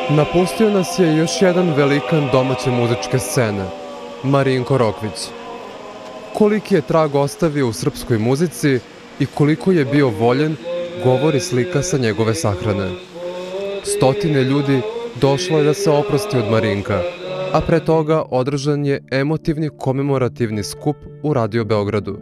Napustio nas je još jedan velikan domaće muzičke scene, Marinko Rokvić. Koliki je trag ostavio u srpskoj muzici i koliko je bio voljen, govori slika sa njegove sahrane. Stotine ljudi došlo je da se oprosti od Marinka, a pre toga održan je emotivni komemorativni skup u Radio Beogradu.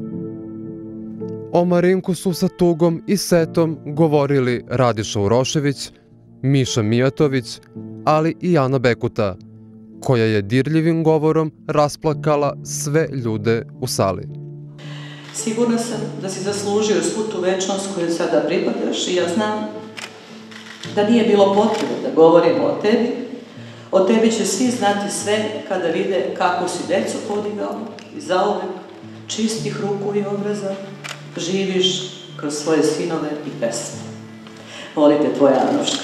O Marinku su sa tugom i setom govorili Radiša Urošević, Miša Mijatović, ali i Ana Bekuta, koja je dirljivim govorom rasplakala sve ljude u sali. Sigurna sam da si zaslužio svu tu večnost koju sada pripadaš i ja znam da nije bilo potrebe da govorimo o tebi. O tebi će svi znati sve kada vide kako si decu podigao i zauvek čistih ruku i obraza živiš kroz svoje sinove i pesme. Volite tvoja Anuška.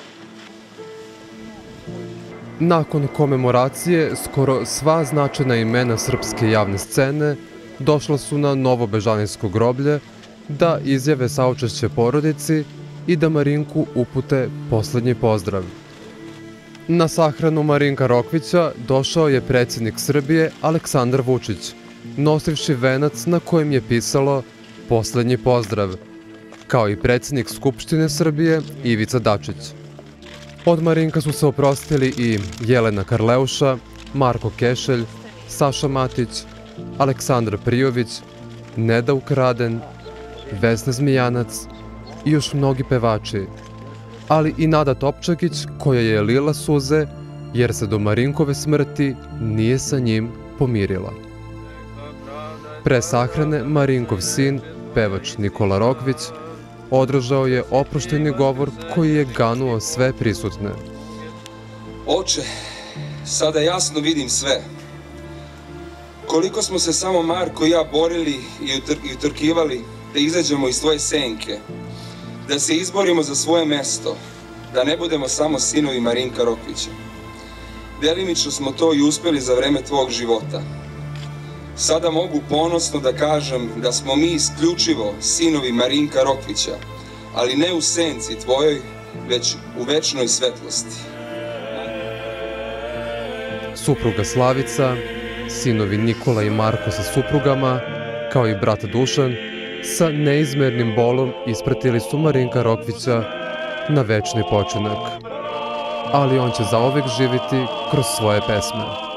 Nakon komemoracije, skoro sva značajna imena srpske javne scene došla su na Novobežanijsko groblje da izjave saučešće porodici i da Marinku upute poslednji pozdrav. Na sahranu Marinka Rokvića došao je predsjednik Srbije Aleksandar Vučić, nosivši venac na kojem je pisalo poslednji pozdrav, kao i predsjednik Skupštine Srbije Ivica Dačić. Od Marinka su se oprostili i Jelena Karleuša, Marko Kešelj, Saša Matić, Aleksandar Prijović, Neda Ukraden, Vesna Zmijanac i još mnogi pevači, ali i Nada Topčagić koja je lila suze jer se do Marinkove smrti nije sa njim pomirila. Pre sahrane Marinkov sin, pevač Nikola Rokvić, održao je oproštajni govor koji je ganuo sve prisutne. Oče, sada jasno vidim sve. Koliko smo se samo Marko i ja borili i utrkivali da izađemo iz tvoje senke, da se izborimo za svoje mesto, da ne budemo samo sinovi Marinka Rokvića. Delimično smo to i uspeli za vreme tvog života. Sada mogu ponosno da kažem da smo mi isključivo sinovi Marinka Rokvića, ali ne u senci tvojoj, već u večnoj svetlosti. Supruga Slavica, sinovi Nikola i Marko sa suprugama, kao i brat Dušan, sa neizmernim bolom ispratili su Marinka Rokvića na večni počinak. Ali on će zauvek živiti kroz svoje pesme.